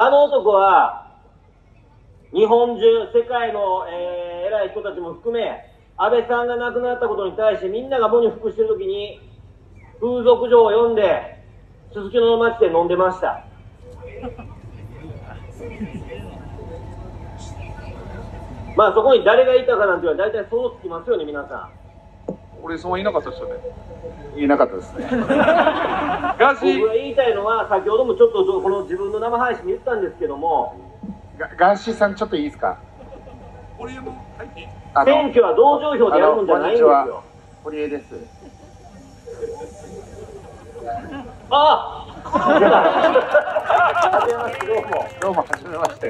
あの男は、日本中、世界の、偉い人たちも含め、安倍さんが亡くなったことに対してみんなが喪に服してるときに、風俗嬢を呼んで、すすきのの街で飲んでました。まあそこに誰がいたかなんていうのは大体想像つきますよね、皆さん。 堀江さんはいなかったですよね。 いなかったですね。 ガーシー。 僕が言いたいのは、先ほどもちょっとこの自分の生配信で言ったんですけども、 ガーシーさんちょっといいですか。 堀江も入っていい？ 選挙は同情票でやるんじゃないんですよ。 堀江です。 ああ、そうだ。はじめまして、どうも。 どうも、はじめまして。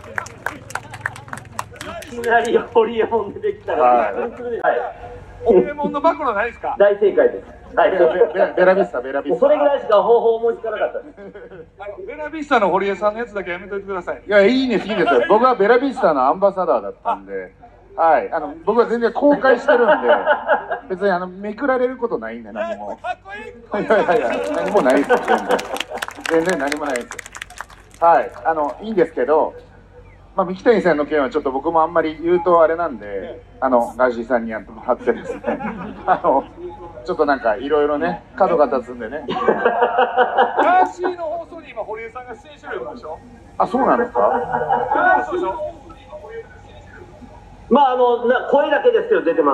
いきなりホリエモン出てきたら、 はいホリエモンの暴露ないですか？ 大正解です。はい。 ベラビスタ、ベラビスタ。 それぐらいしか方法思いつかなかったです。 ベラビスタの堀江さんのやつだけやめといてください。 いや、いいんです、いいんですよ。僕はベラビスタのアンバサダーだったんで、はい、僕は全然公開してるんで、別にめくられることないんで、何も。 かっこいい。 いやいやいや、何もないですよ、全然何もないですよ。はい、いいんですけど、まあ、三木谷さんの件はちょっと僕もあんまり言うとあれなんで、ガーシーさんにやってもらってですね、ちょっとなんかいろいろね、角が立つんでね。 ガーシーの放送に今、堀江さんが出演してるでしょ？ あ、そうなんですか？ そうでしょ？ まあ声だけですけど出てます。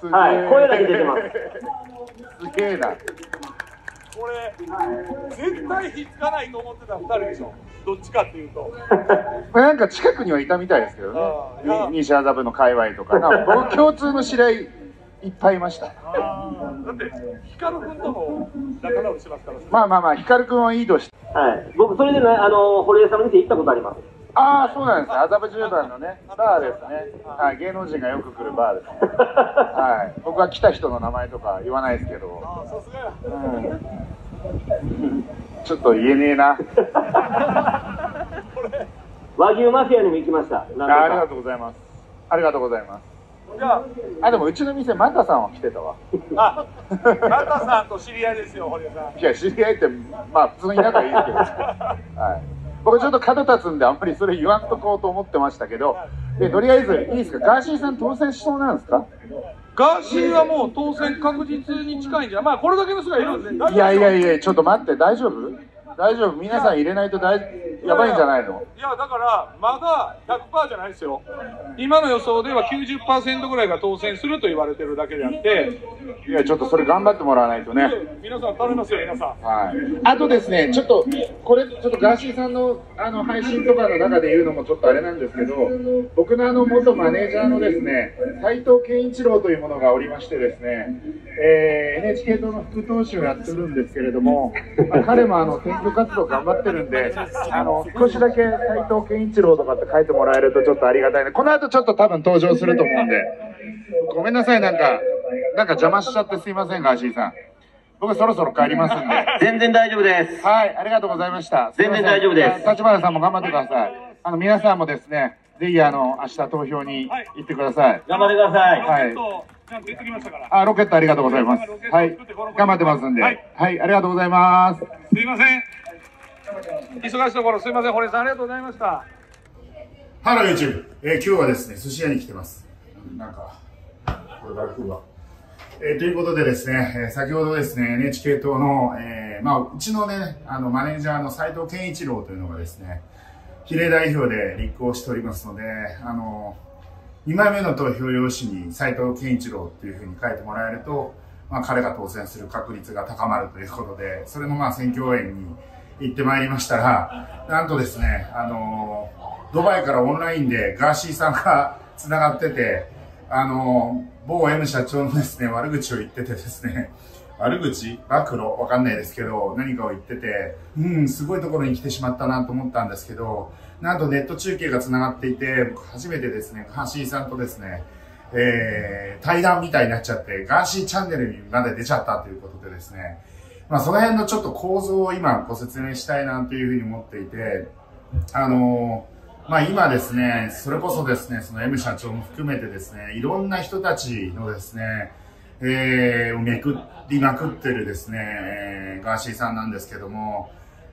はい、声だけ出てます。 すげえな。 これ絶対ひっつかないと思ってた2人でしょ。どっちかっていうと。 なんか近くにはいたみたいですけどね。西麻布の界隈とか、僕共通の知り合いいっぱいいました。 だって光君とも仲直りしますから。 まあまあまあ、光君はいいとして。 はい、僕それで堀江さんの店行ったことあります。 ああ、そうなんです。麻布十番のね、バーですね。はい、芸能人がよく来るバーです。はい、僕は来た人の名前とか言わないですけど。 ああ、さすがや。 ちょっと言えねえな。 和牛マフィアにも行きました。 ありがとうございます。ありがとうございます。 じゃあ、でもうちの店、マタさんは来てたわ。 マタさんと知り合いですよ、堀江さん。 いや、知り合いって、まあ、普通に仲いいですけど。はい。僕ちょっと角立つんであんまりそれ言わんとこうと思ってましたけど、とりあえずいいですか、ガーシーさん当選しそうなんですか？ ガーシーはもう当選確実に近いんじゃ、まあこれだけの人がいるんで、 いやいやいや、ちょっと待って、大丈夫？大丈夫？皆さん入れないとやばいんじゃないの？ いや、だからまだ 100% じゃないですよ。今の予想では 90% ぐらいが当選すると言われてるだけであって、 いや、ちょっとそれ頑張ってもらわないとね。 皆さん頼みますよ、皆さん。 はい。あとですね、ちょっとこれちょっとガーシーさんの配信とかの中で言うのもちょっとあれなんですけど、僕の元マネージャーのですね、斉藤健一郎というものがおりましてですね、NHK 党の副党首をやってるんですけれども、彼も選挙活動頑張ってるんで、少しだけ斉藤健一郎とかって書いてもらえるとちょっとありがたいね。この後ちょっと多分登場すると思うんで、ごめんなさい、なんか邪魔しちゃってすいません、ガーシーさん。僕そろそろ帰りますんで。 全然大丈夫です。 はい、ありがとうございました。 全然大丈夫です。 立花さんも頑張ってください。皆さんもですね、ぜひ明日投票に行ってください。 頑張ってください。 はい。ちゃんと言ってきましたから。 ロケットありがとうございます。はい、頑張ってますんで。はい、ありがとうございます。 すいません。忙しいところすいません、堀江さんありがとうございました。 ハロー YouTube、今日はですね、寿司屋に来てます。なんか、これから食うわ。ということでですね、先ほどですね、NHK 党の、うちのね、マネージャーの斉藤健一郎というのがですね、比例代表で立候補しておりますので、2枚目の投票用紙に斉藤健一郎っていうふうに書いてもらえると、彼が当選する確率が高まるということで、それの選挙応援に行ってまいりましたら、なんとですね、ドバイからオンラインでガーシーさんが繋がってて、某 M 社長のですね、悪口を言っててですね、悪口暴露わかんないですけど、何かを言ってて、すごいところに来てしまったなと思ったんですけど、なんとネット中継が繋がっていて、僕初めてですね、ガーシーさんとですね、対談みたいになっちゃって、ガーシーチャンネルにまで出ちゃったということでですね、その辺のちょっと構造を今ご説明したいなというふうに思っていて、今ですね、それこそですね、その M 社長も含めてですね、いろんな人たちのですね、めくりまくってるですね、ガーシーさんなんですけども、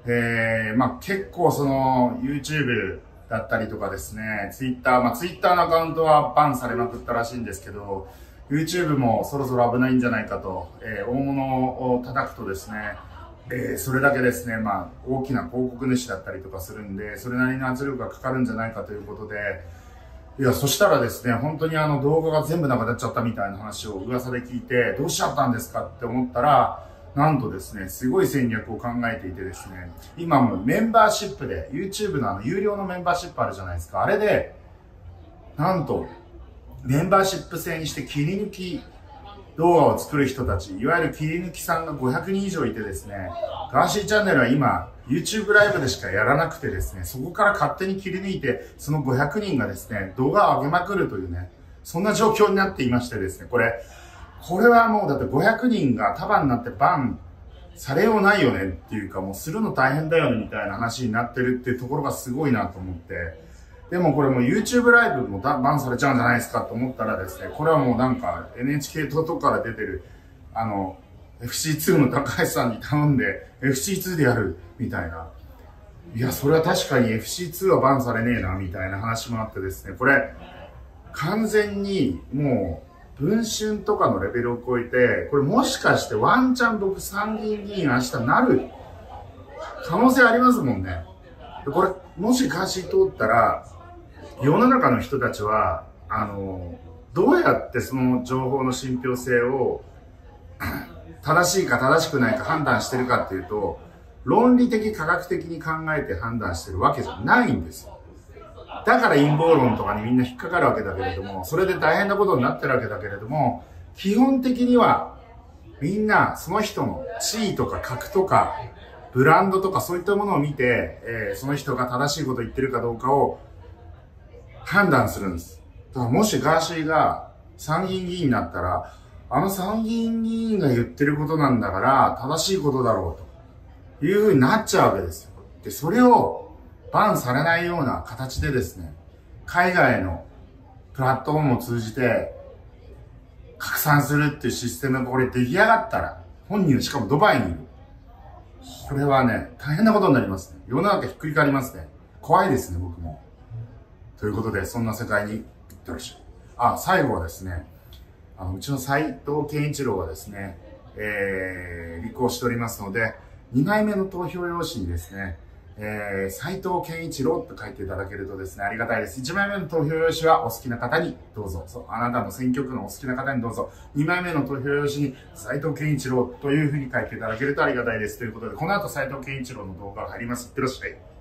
結構その YouTube だったりとかですね、Twitter、Twitter のアカウントはバンされまくったらしいんですけど、YouTube もそろそろ危ないんじゃないかと、大物を叩くとですね、それだけですね、大きな広告主だったりとかするんで、それなりの圧力がかかるんじゃないかということで、いや、そしたらですね、本当に動画が全部なくなっちゃったみたいな話を噂で聞いて、どうしちゃったんですかって思ったら、なんとですね、すごい戦略を考えていてですね、今もメンバーシップで、YouTube の有料のメンバーシップあるじゃないですか。あれで、なんと、メンバーシップ制にして切り抜き動画を作る人たち、いわゆる切り抜きさんが500人以上いてですね、ガーシーチャンネルは今、YouTube ライブでしかやらなくてですね、そこから勝手に切り抜いて、その500人がですね、動画を上げまくるというね、そんな状況になっていましてですね、これはもうだって500人が束になってバンされようないよねっていうか、もうするの大変だよねみたいな話になってるっていうところがすごいなと思って、でもこれもう YouTube ライブもバンされちゃうんじゃないですかと思ったらですね、これはもうなんか NHK 等々から出てる、FC2 の高橋さんに頼んで FC2 でやるみたいな。いや、それは確かに FC2 はバンされねえなみたいな話もあってですね、これ完全にもう文春とかのレベルを超えて、これもしかしてワンチャン僕参議院議員明日なる可能性ありますもんね。これもしガーシー通ったら、世の中の人たちはどうやってその情報の信憑性を正しいか正しくないか判断してるかっていうと、論理的科学的に考えて判断してるわけじゃないんですよ。だから陰謀論とかにみんな引っかかるわけだけれども、それで大変なことになってるわけだけれども、基本的にはみんなその人の地位とか格とかブランドとかそういったものを見て、その人が正しいことを言ってるかどうかを判断するんです。だからもしガーシーが参議院議員になったら、参議院議員が言ってることなんだから正しいことだろうというふうになっちゃうわけですよ。で、それをバンされないような形でですね、海外のプラットフォームを通じて拡散するっていうシステムがこれ出来上がったら、本人はしかもドバイにいる。これはね、大変なことになりますね。世の中ひっくり返りますね。怖いですね、僕も。ということで、そんな世界に行ってらっしゃい。最後はですね、うちの斉藤健一郎がですね、立候補しておりますので、2枚目の投票用紙にですね、斉藤健一郎と書いていただけるとですね、ありがたいです。1枚目の投票用紙はお好きな方にどうぞ。あなたの選挙区のお好きな方にどうぞ。2枚目の投票用紙に斉藤健一郎というふうに書いていただけるとありがたいです。ということで、この後斉藤健一郎の動画が入ります。いってらっしゃい。